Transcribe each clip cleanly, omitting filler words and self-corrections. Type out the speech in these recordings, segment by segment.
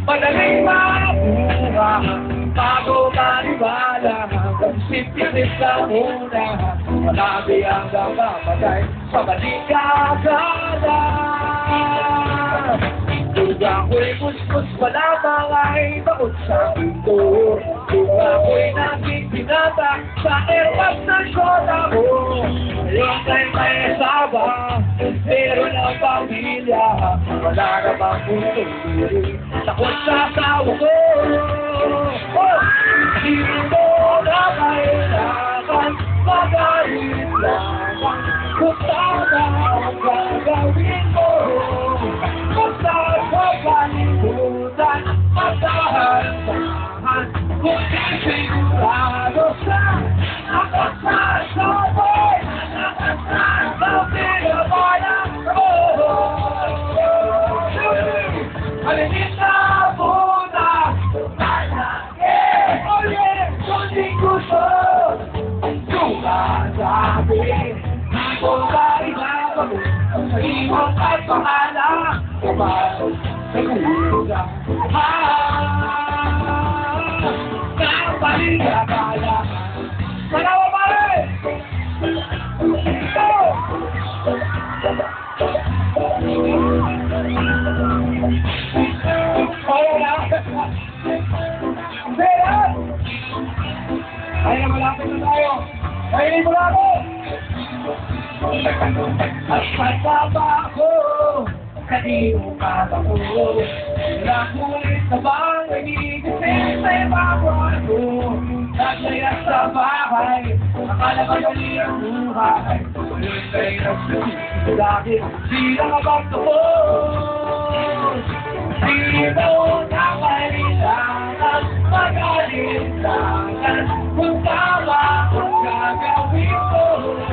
Madaling mabuha, bago maniwala, hanggang simpilis ka muna, marami ang namamatay sa maligagala. Kung ako'y kuskus pa lamang ay baon sa mundo, kung ako'y naging binata sa erpas ng syota mo, ngayon ay may asawa, meron ang pamilya, wala na bang puso, takot sa asawa ko. Hindi mo na kailangan magalit lamang kung tama ang gagawin mo. Basta pagkalimutan, matahan-tahan, kung di sigurado sa nakasasabay, sa pinabayan mo. Alimin na muna, oh yeah, kung di gusto, sumasabi, di ko kailangan mo, sa iyong at pangalan, kapag naguluga, kapaligakala. Salamat pare! Ito! Ayaw na! Berat! Ay na malapit na tayo! Kainin mo na ako! At pataba ako, kanino ka ba ko? Nakulit na bang nag-iigising sa ibang ko? Naglaya sa bahay, akala ba dali ang buhay? Ngayon kay nagsusunod akin, di nakabang tapos. Di mo na kailangan mag-alinlangan kung tama ang gagawin mo.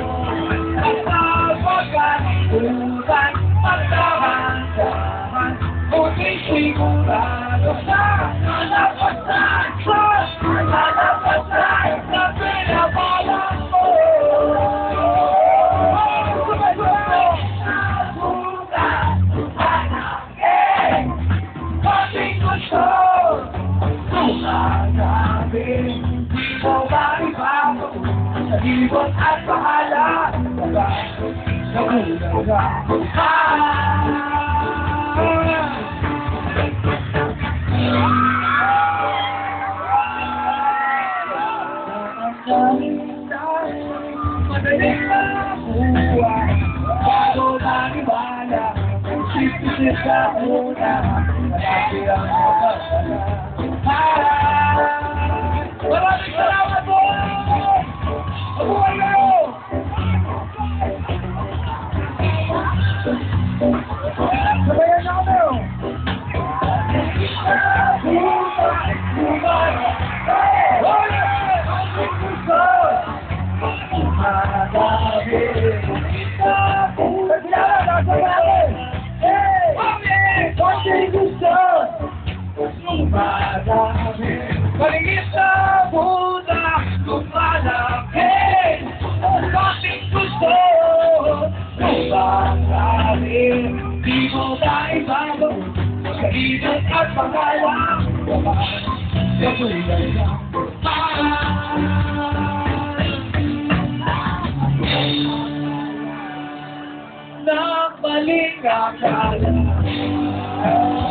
Pagkalimutan, magdahan-dahan, buti sigurado sa nalapasan na pinabalan mo. Nabutan, hanapin, konting gusto, sumanapin, di mo maibago sa libot at bahala. Madaling mabuhay, bago maniwala, simpilis ka muna, malaki ang magkakala. Maraming salamat po! Mabuhay kayo! Sabayan na kami! Maligit na muna, lumalapit, bakit gusto, lumalapit, di mo maibago, magkaibig at pangalan, kapulay na, nagmaling akala.